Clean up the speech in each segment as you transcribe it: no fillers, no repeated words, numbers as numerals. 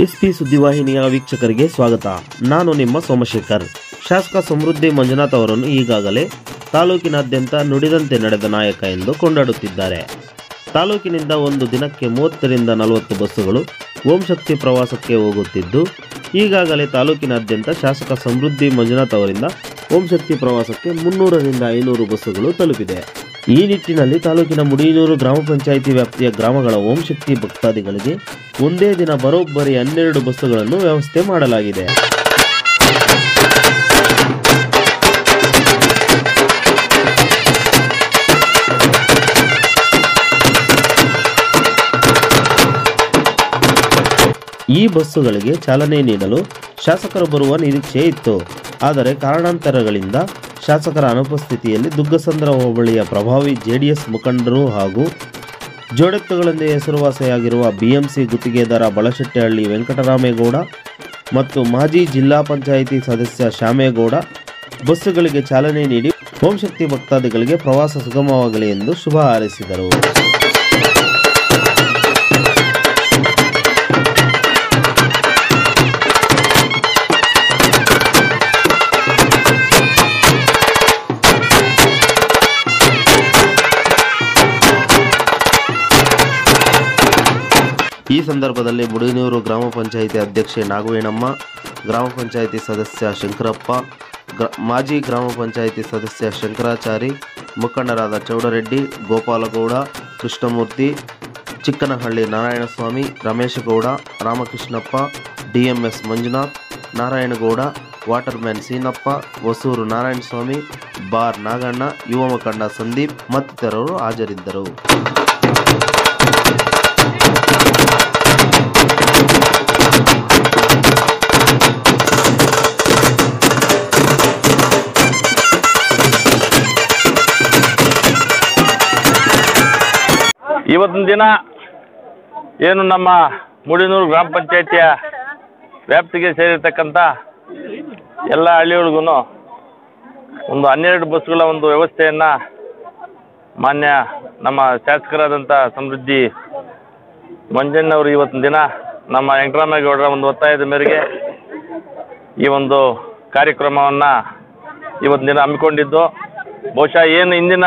SP ಸುದ್ದಿವಾಹಿನಿಯ ವೀಕ್ಷಕರಿಗೆ ಸ್ವಾಗತ. ನಾನು ನಿಮ್ಮ ಸೋಮಶೇಖರ್. ಶಾಸಕ ಸಮೃದ್ಧಿ ಮಂಜುನಾಥ್ ಅವರನ್ನು ಈಗಾಗಲೇ ತಾಲೂಕಿನಾದ್ಯಂತ ನುಡಿದಂತೆ ನಡೆದ ನಾಯಕ ಎಂದು ಕೊಂಡಾಡುತ್ತಿದ್ದಾರೆ. ತಾಲೂಕಿನಿಂದ ಒಂದು ದಿನಕ್ಕೆ 30ರಿಂದ 40 ಬಸ್ಸುಗಳು ಓಂ ಶಕ್ತಿ ಪ್ರವಾಸಕ್ಕೆ ಹೋಗುತ್ತಿದ್ದು, ಈಗಾಗಲೇ ತಾಲೂಕಿನಾದ್ಯಂತ ಶಾಸಕ ಸಮೃದ್ಧಿ ಮಂಜುನಾಥ್ ಅವರಿಂದ ಓಂ ಶಕ್ತಿ ಪ್ರವಾಸಕ್ಕೆ 300ರಿಂದ 500 ಬಸ್ಸುಗಳು ತಲುಪಿದೆ. ಈ ನಿಟ್ಟಿನಲ್ಲಿ ತಾಲೂಕಿನ ಮುಡಿಯನೂರು ಗ್ರಾಮ ಪಂಚಾಯಿತಿ ವ್ಯಾಪ್ತಿಯ ಗ್ರಾಮಗಳ ಓಂ ಶಕ್ತಿ ಭಕ್ತಾದಿಗಳಿಗೆ ಒಂದೇ ದಿನ ಬರೋಬ್ಬರಿ 12 ಬಸ್ಸುಗಳನ್ನು ವ್ಯವಸ್ಥೆ ಮಾಡಲಾಗಿದೆ. ಈ ಬಸ್ಸುಗಳಿಗೆ ಚಾಲನೆ ನೀಡಲು ಶಾಸಕರು ಬರುವ ನಿರೀಕ್ಷೆ ಇತ್ತು. ಆದರೆ ಕಾರಣಾಂತರಗಳಿಂದ ಶಾಸಕರ ಅನುಪಸ್ಥಿತಿಯಲ್ಲಿ ದುಗ್ಗಸಂದ್ರ ಹೋಬಳಿಯ ಪ್ರಭಾವಿ ಜೆಡಿಎಸ್ ಮುಖಂಡರು ಹಾಗೂ ಜೋಡೆತ್ತುಗಳೆಂದೇ ಹೆಸರುವಾಸಿಯಾಗಿರುವ ಬಿಎಂಸಿ ಗುತ್ತಿಗೆದಾರ ಬಳಶೆಟ್ಟಿಹಳ್ಳಿ ವೆಂಕಟರಾಮೇಗೌಡ ಮತ್ತು ಮಾಜಿ ಜಿಲ್ಲಾ ಪಂಚಾಯಿತಿ ಸದಸ್ಯ ಶ್ಯಾಮೇಗೌಡ ಬಸ್ಸುಗಳಿಗೆ ಚಾಲನೆ ನೀಡಿ ಓಂ ಶಕ್ತಿ ಭಕ್ತಾದಿಗಳಿಗೆ ಪ್ರವಾಸ ಸುಗಮವಾಗಲಿ ಎಂದು ಶುಭ ಹಾರೈಸಿದರು. ಈ ಸಂದರ್ಭದಲ್ಲಿ ಮುಡಿಯನೂರು ಗ್ರಾಮ ಪಂಚಾಯಿತಿ ಅಧ್ಯಕ್ಷೆ ನಾಗವೇಣಮ್ಮ, ಗ್ರಾಮ ಪಂಚಾಯಿತಿ ಸದಸ್ಯ ಶಂಕರಪ್ಪ, ಮಾಜಿ ಗ್ರಾಮ ಪಂಚಾಯಿತಿ ಸದಸ್ಯ ಶಂಕರಾಚಾರಿ, ಮುಖಂಡರಾದ Chowdareddy, Gopalagowda, Krishnamurthy, Chikkanahalli Narayanaswamy, Rameshgowda, Ramakrishnappa, DMS Manjunath, Narayanagowda, waterman Seenappa, Hosur Narayanaswamy, bar Naganna, ಯುವ ಮುಖಂಡ ಸಂದೀಪ್ ಮತ್ತಿತರರು ಹಾಜರಿದ್ದರು. ಇವತ್ತಿನ ದಿನ ಏನು ನಮ್ಮ ಮುಡಿಯನೂರು ಗ್ರಾಮ ಪಂಚಾಯಿತಿಯ ವ್ಯಾಪ್ತಿಗೆ ಸೇರಿರ್ತಕ್ಕಂಥ ಎಲ್ಲ ಹಳ್ಳಿಗಳಿಗೂ ಒಂದು 12 ಬಸ್ಸುಗಳ ಒಂದು ವ್ಯವಸ್ಥೆಯನ್ನು ಮಾನ್ಯ ನಮ್ಮ ಶಾಸಕರಾದಂಥ ಸಮೃದ್ಧಿ ಮಂಜಣ್ಣವರು ಇವತ್ತಿನ ದಿನ ನಮ್ಮ ವೆಂಕಟರಾಮೇಗೌಡರ ಒಂದು ಒತ್ತಾಯದ ಮೇರೆಗೆ ಈ ಒಂದು ಕಾರ್ಯಕ್ರಮವನ್ನು ಇವತ್ತಿನ ದಿನ ಹಮ್ಮಿಕೊಂಡಿದ್ದು, ಬಹುಶಃ ಏನು ಇಂದಿನ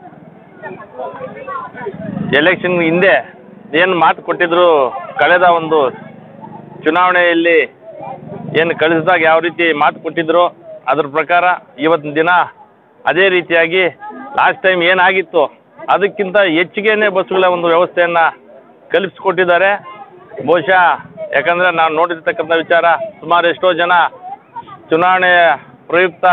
ಎಲೆಕ್ಷನ್ ಹಿಂದೆ ಏನು ಮಾತು ಕೊಟ್ಟಿದ್ರು, ಕಳೆದ ಒಂದು ಚುನಾವಣೆಯಲ್ಲಿ ಏನು ಕಳಿಸಿದಾಗ ಯಾವ ರೀತಿ ಮಾತು ಕೊಟ್ಟಿದ್ರು ಅದ್ರ ಪ್ರಕಾರ ಇವತ್ತಿನ ದಿನ ಅದೇ ರೀತಿಯಾಗಿ ಲಾಸ್ಟ್ ಟೈಮ್ ಏನಾಗಿತ್ತು ಅದಕ್ಕಿಂತ ಹೆಚ್ಚಿಗೆನೇ ಬಸ್ಸುಗಳ ಒಂದು ವ್ಯವಸ್ಥೆಯನ್ನು ಕಲ್ಪಿಸಿಕೊಟ್ಟಿದ್ದಾರೆ. ಬಹುಶಃ ಯಾಕಂದರೆ ನಾವು ನೋಡಿರ್ತಕ್ಕಂಥ ವಿಚಾರ, ಸುಮಾರು ಎಷ್ಟೋ ಜನ ಚುನಾವಣೆಯ ಪ್ರಯುಕ್ತ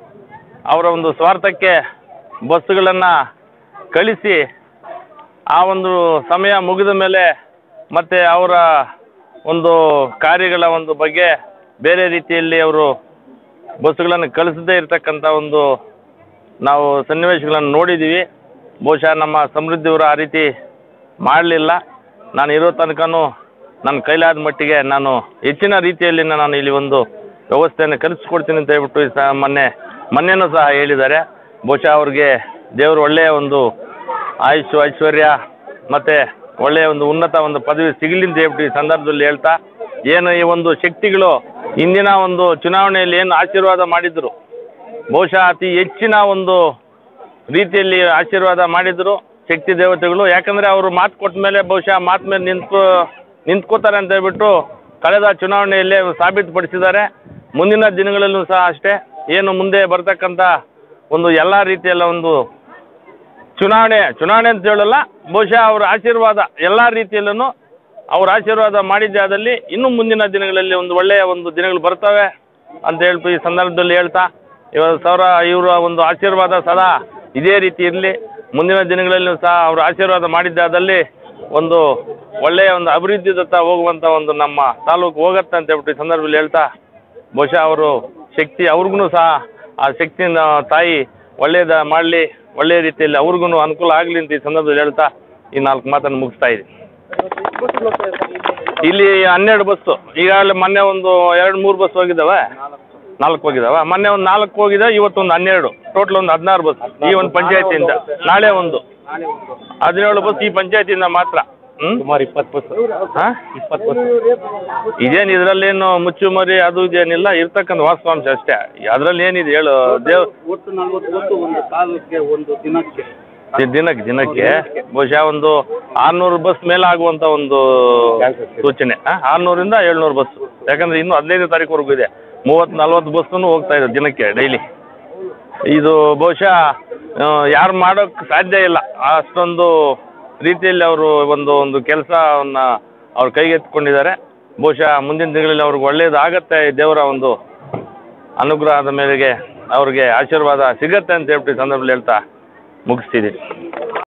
ಅವರ ಒಂದು ಸ್ವಾರ್ಥಕ್ಕೆ ಬಸ್ಸುಗಳನ್ನು ಕಳಿಸಿ ಆ ಒಂದು ಸಮಯ ಮುಗಿದ ಮೇಲೆ ಮತ್ತೆ ಅವರ ಒಂದು ಕಾರ್ಯಗಳ ಒಂದು ಬಗ್ಗೆ ಬೇರೆ ರೀತಿಯಲ್ಲಿ ಅವರು ಬಸ್ಸುಗಳನ್ನು ಕಳಿಸದೇ ಇರತಕ್ಕಂಥ ಒಂದು ನಾವು ಸನ್ನಿವೇಶಗಳನ್ನು ನೋಡಿದ್ದೀವಿ. ಬಹುಶಃ ನಮ್ಮ ಸಮೃದ್ಧಿಯವರು ಆ ರೀತಿ ಮಾಡಲಿಲ್ಲ. ನಾನು ಇರೋ ತನಕನೂ ನನ್ನ ಕೈಲಾದ ಮಟ್ಟಿಗೆ ನಾನು ಹೆಚ್ಚಿನ ರೀತಿಯಲ್ಲಿ ನಾನು ಇಲ್ಲಿ ಒಂದು ವ್ಯವಸ್ಥೆಯನ್ನು ಕಲಿಸ್ಕೊಡ್ತೀನಿ ಅಂತ ಹೇಳ್ಬಿಟ್ಟು ಮೊನ್ನೆನೂ ಸಹ ಹೇಳಿದ್ದಾರೆ. ಬಹುಶಃ ಅವ್ರಿಗೆ ದೇವರು ಒಳ್ಳೆಯ ಒಂದು ಆಯುಷ್ ಐಶ್ವರ್ಯ ಮತ್ತು ಒಳ್ಳೆಯ ಒಂದು ಉನ್ನತ ಒಂದು ಪದವಿ ಸಿಗಲಿ ಅಂತ ಹೇಳ್ಬಿಟ್ಟು ಈ ಸಂದರ್ಭದಲ್ಲಿ ಹೇಳ್ತಾ, ಏನು ಈ ಒಂದು ಶಕ್ತಿಗಳು ಇಂದಿನ ಒಂದು ಚುನಾವಣೆಯಲ್ಲಿ ಏನು ಆಶೀರ್ವಾದ ಮಾಡಿದ್ರು, ಬಹುಶಃ ಅತಿ ಹೆಚ್ಚಿನ ಒಂದು ರೀತಿಯಲ್ಲಿ ಆಶೀರ್ವಾದ ಮಾಡಿದರು ಶಕ್ತಿ ದೇವತೆಗಳು. ಯಾಕಂದರೆ ಅವರು ಮಾತು ಕೊಟ್ಟ ಮೇಲೆ ಬಹುಶಃ ಮಾತು ಮೇಲೆ ನಿಂತ್ಕೋತಾರೆ ಅಂತ ಹೇಳ್ಬಿಟ್ಟು ಕಳೆದ ಚುನಾವಣೆಯಲ್ಲೇ ಸಾಬೀತುಪಡಿಸಿದ್ದಾರೆ. ಮುಂದಿನ ದಿನಗಳಲ್ಲೂ ಸಹ ಅಷ್ಟೇ, ಏನು ಮುಂದೆ ಬರ್ತಕ್ಕಂಥ ಒಂದು ಎಲ್ಲ ರೀತಿಯಲ್ಲ ಒಂದು ಚುನಾವಣೆ ಅಂತ ಹೇಳಲ್ಲ, ಬಹುಶಃ ಅವರ ಆಶೀರ್ವಾದ ಎಲ್ಲ ರೀತಿಯಲ್ಲೂ ಅವ್ರ ಆಶೀರ್ವಾದ ಮಾಡಿದ್ದಾದಲ್ಲಿ ಇನ್ನೂ ಮುಂದಿನ ದಿನಗಳಲ್ಲಿ ಒಂದು ಒಳ್ಳೆಯ ಒಂದು ದಿನಗಳು ಬರ್ತವೆ ಅಂತ ಹೇಳ್ಬಿಟ್ಟು ಈ ಸಂದರ್ಭದಲ್ಲಿ ಹೇಳ್ತಾ, ಇವರ ಒಂದು ಆಶೀರ್ವಾದ ಸದಾ ಇದೇ ರೀತಿ ಇರಲಿ. ಮುಂದಿನ ದಿನಗಳಲ್ಲೂ ಸಹ ಅವರು ಆಶೀರ್ವಾದ ಮಾಡಿದ್ದಾದಲ್ಲಿ ಒಂದು ಒಳ್ಳೆಯ ಒಂದು ಅಭಿವೃದ್ಧಿದತ್ತ ಹೋಗುವಂಥ ಒಂದು ನಮ್ಮ ತಾಲೂಕು ಹೋಗುತ್ತೆ ಅಂತ ಹೇಳ್ಬಿಟ್ಟು ಈ ಸಂದರ್ಭದಲ್ಲಿ ಹೇಳ್ತಾ, ಬಹುಶಃ ಅವರು ಶಕ್ತಿ ಅವ್ರಿಗೂ ಸಹ ಆ ಶಕ್ತಿನ ತಾಯಿ ಒಳ್ಳೆಯದ ಮಾಡಲಿ, ಒಳ್ಳೆಯ ರೀತಿಯಲ್ಲಿ ಅವ್ರಿಗೂ ಅನುಕೂಲ ಆಗಲಿ ಅಂತ ಈ ಸಂದರ್ಭದಲ್ಲಿ ಹೇಳ್ತಾ ಈ 4 ಮಾತನ್ನು ಮುಗಿಸ್ತಾ ಇದ್ದೀನಿ. ಇಲ್ಲಿ 12 ಬಸ್ಸು ಈಗಾಗಲೇ ಮೊನ್ನೆ ಒಂದು 2-3 ಬಸ್ ಹೋಗಿದ್ದಾವೆ, 4 ಹೋಗಿದ್ದಾವೆ. ಮೊನ್ನೆ ಒಂದು 4 ಹೋಗಿದ್ದಾವೆ, ಇವತ್ತೊಂದು 12, ಟೋಟಲ್ ಒಂದು 16 ಬಸ್ ಈ ಒಂದು ಪಂಚಾಯತಿಯಿಂದ. ನಾಳೆ ಒಂದು 17 ಬಸ್ ಈ ಪಂಚಾಯತಿಯಿಂದ ಮಾತ್ರ. ಸುಮಾರು 20 ಬಸ್. ಹಾಂ 20 ಬಸ್. ಇದೇನು ಇದರಲ್ಲೇನು ಮುಚ್ಚುಮರಿ ಅದು ಇದೇನಿಲ್ಲ, ಇರ್ತಕ್ಕಂಥ ವಾಸ್ತವಾಂಶ ಅಷ್ಟೇ. ಅದರಲ್ಲಿ ಏನಿದೆ ಹೇಳು ಒಟ್ಟು 40 ಬಸ್ ಒಂದು ಕಾಲಕ್ಕೆ, ಒಂದು ದಿನಕ್ಕೆ. ದಿನಕ್ಕೆ ಬಹುಶಃ ಒಂದು 600 ಬಸ್ ಮೇಲೆ ಆಗುವಂಥ ಒಂದು ಸೂಚನೆ. 600ರಿಂದ 700 ಬಸ್. ಯಾಕಂದರೆ ಇನ್ನೂ 15ನೇ ತಾರೀಕುವರೆಗೂ ಇದೆ. 30-40 ಬಸ್ಸನ್ನು ಹೋಗ್ತಾ ಇದೆ ದಿನಕ್ಕೆ ಡೈಲಿ. ಇದು ಬಹುಶಃ ಯಾರು ಮಾಡೋಕ್ಕೆ ಸಾಧ್ಯ ಇಲ್ಲ. ಅಷ್ಟೊಂದು ರೀತಿಯಲ್ಲಿ ಅವರು ಒಂದು ಕೆಲಸವನ್ನು ಅವ್ರು ಕೈಗೆತ್ತಿಕೊಂಡಿದ್ದಾರೆ. ಬಹುಶಃ ಮುಂದಿನ ದಿನಗಳಲ್ಲಿ ಅವ್ರಿಗೆ ಒಳ್ಳೆಯದಾಗತ್ತೆ, ದೇವರ ಒಂದು ಅನುಗ್ರಹದ ಮೇರೆಗೆ ಅವ್ರಿಗೆ ಆಶೀರ್ವಾದ ಸಿಗತ್ತೆ ಅಂತ ಹೇಳ್ಬಿಟ್ಟು ಸಂದರ್ಭದಲ್ಲಿ ಹೇಳ್ತಾ ಮುಗಿಸ್ತಿದ್ದೀನಿ.